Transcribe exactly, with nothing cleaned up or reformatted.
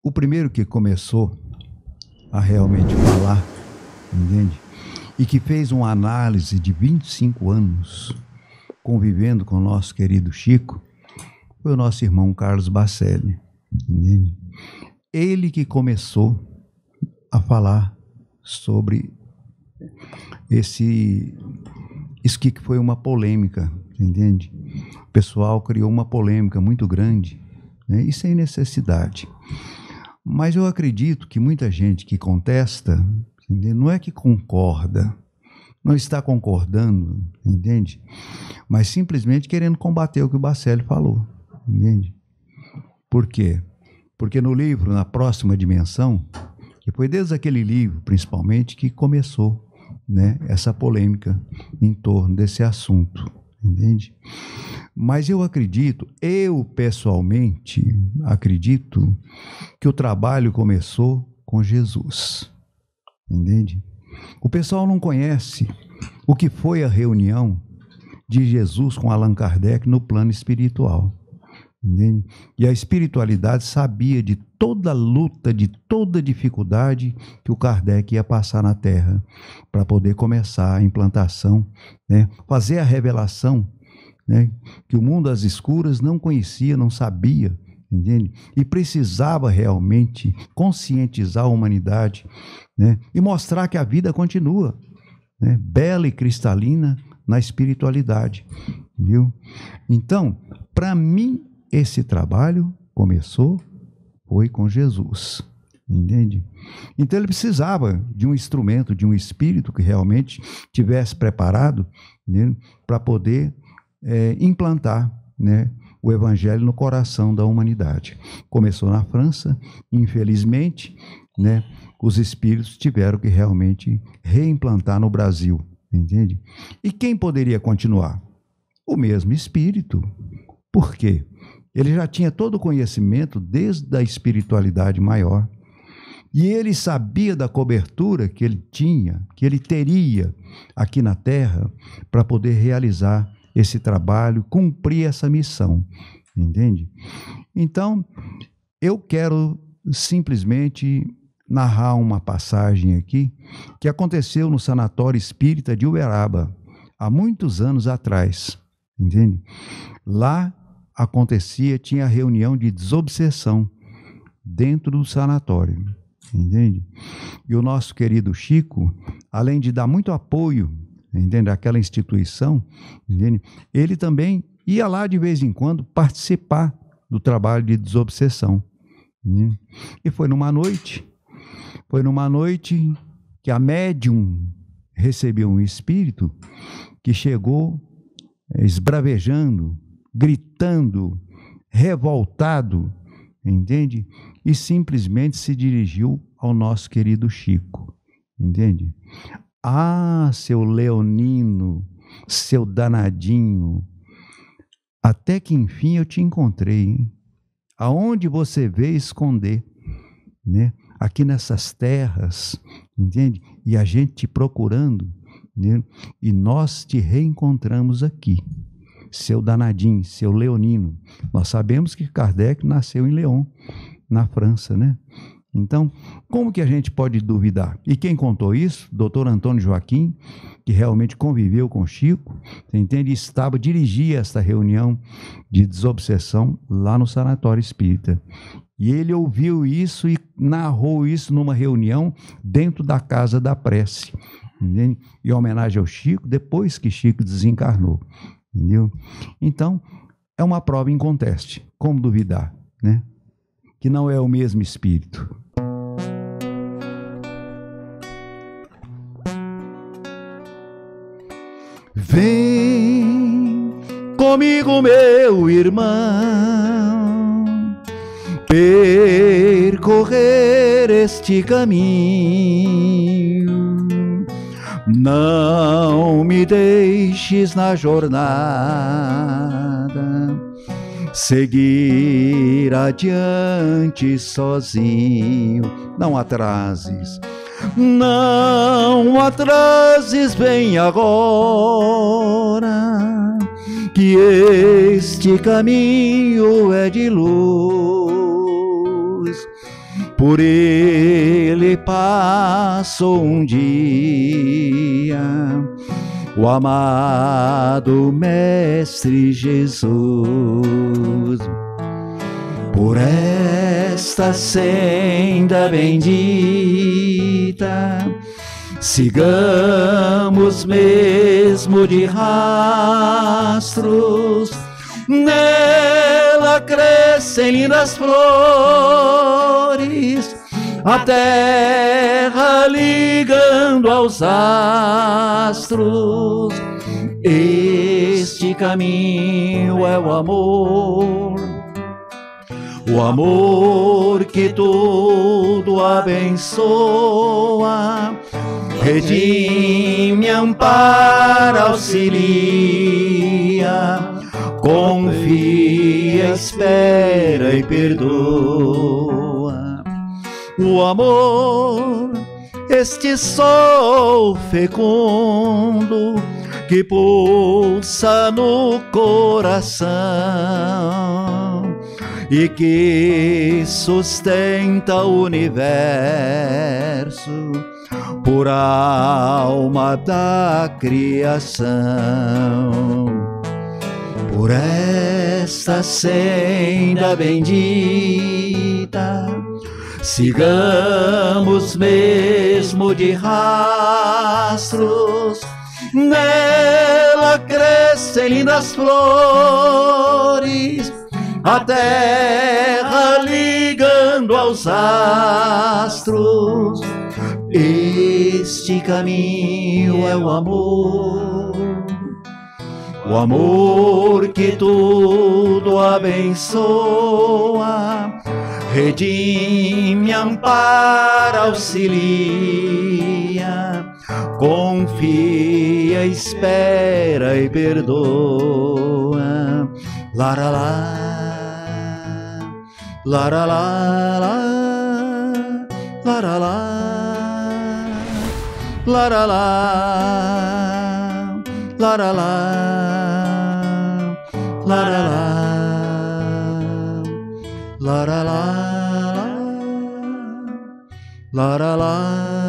o primeiro que começou a realmente falar, entende? E que fez uma análise de vinte e cinco anos convivendo com o nosso querido Chico, foi o nosso irmão Carlos Bacelli, entende? Ele que começou a falar sobre esse, isso que foi uma polêmica, entende? O pessoal criou uma polêmica muito grande, né? E sem necessidade. Mas eu acredito que muita gente que contesta, entende? Não é que concorda, não está concordando, entende? Mas simplesmente querendo combater o que o Bacelli falou, entende? Por quê? Porque no livro, Na Próxima Dimensão, que foi desde aquele livro, principalmente, que começou, né, essa polêmica em torno desse assunto, entende? Mas eu acredito, eu pessoalmente acredito que o trabalho começou com Jesus, entende? O pessoal não conhece o que foi a reunião de Jesus com Allan Kardec no plano espiritual, entende? E a espiritualidade sabia de toda a luta, de toda a dificuldade que o Kardec ia passar na Terra para poder começar a implantação, né? Fazer a revelação, né? Que o mundo às escuras não conhecia, não sabia, entende? E precisava realmente conscientizar a humanidade, né? E mostrar que a vida continua, né? Bela e cristalina na espiritualidade, viu? Então, para mim, esse trabalho começou, foi com Jesus, entende? Então ele precisava de um instrumento, de um espírito que realmente tivesse preparado, né, para poder é, implantar, né, o evangelho no coração da humanidade. Começou na França, infelizmente, né, os espíritos tiveram que realmente reimplantar no Brasil, entende? E quem poderia continuar? O mesmo espírito. Por quê? Ele já tinha todo o conhecimento desde a espiritualidade maior. E ele sabia da cobertura que ele tinha, que ele teria aqui na Terra para poder realizar esse trabalho, cumprir essa missão, entende? Então, eu quero simplesmente narrar uma passagem aqui que aconteceu no Sanatório Espírita de Uberaba, há muitos anos atrás, entende? Lá acontecia, tinha reunião de desobsessão dentro do sanatório, entende? E o nosso querido Chico, além de dar muito apoio, entende, àquela instituição, entende? Ele também ia lá de vez em quando participar do trabalho de desobsessão, entende? E foi numa noite, foi numa noite que a médium recebeu um espírito que chegou esbravejando, gritando, revoltado, entende? E simplesmente se dirigiu ao nosso querido Chico, entende? Ah, seu leonino, seu danadinho, até que enfim eu te encontrei, hein? Aonde você veio esconder, né? Aqui nessas terras, entende? E a gente te procurando, né? E nós te reencontramos aqui. Seu danadinho, seu leonino. Nós sabemos que Kardec nasceu em Lyon, na França, né? Então, como que a gente pode duvidar? E quem contou isso? doutor Antônio Joaquim, que realmente conviveu com Chico, você entende? E estava, dirigia esta reunião de desobsessão lá no Sanatório Espírita. E ele ouviu isso e narrou isso numa reunião dentro da Casa da Prece, entende? Em homenagem ao Chico, depois que Chico desencarnou. Entendeu? Então, é uma prova inconteste. Como duvidar, né? Que não é o mesmo espírito. Vem comigo, meu irmão, percorrer este caminho. Não me deixes na jornada seguir adiante sozinho. Não atrases, não atrases, vem agora, que este caminho é de luz. por ele passou um dia o amado Mestre Jesus. Por esta senda bendita, sigamos mesmo de rastros, nela crescem lindas flores, a terra ligando aos astros. Este caminho é o amor, o amor que tudo abençoa, redime, ampara, auxilia, confia, espera e perdoa. O amor, este sol fecundo que pulsa no coração e que sustenta o universo por alma da criação. Por esta senda bendita, sigamos mesmo de rastros, nela crescem lindas flores, a terra ligando aos astros. Este caminho é o amor, o amor que tudo abençoa, redime, ampara, auxilia, confia, espera e perdoa. Laralá, laralá, laralá, laralá, laralá, laralá, laralá, laralá.